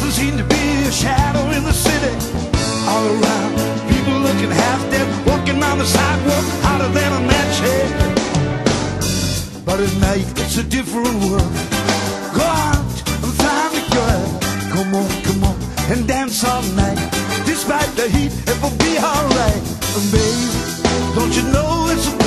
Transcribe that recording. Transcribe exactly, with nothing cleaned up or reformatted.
doesn't seem to be a shadow in the city. All around, people looking half dead, walking on the sidewalk, hotter than a match head. But at night, it's a different world. Go out and find a girl. Come on, come on, and dance all night. Despite the heat, it will be alright. And babe, don't you know it's a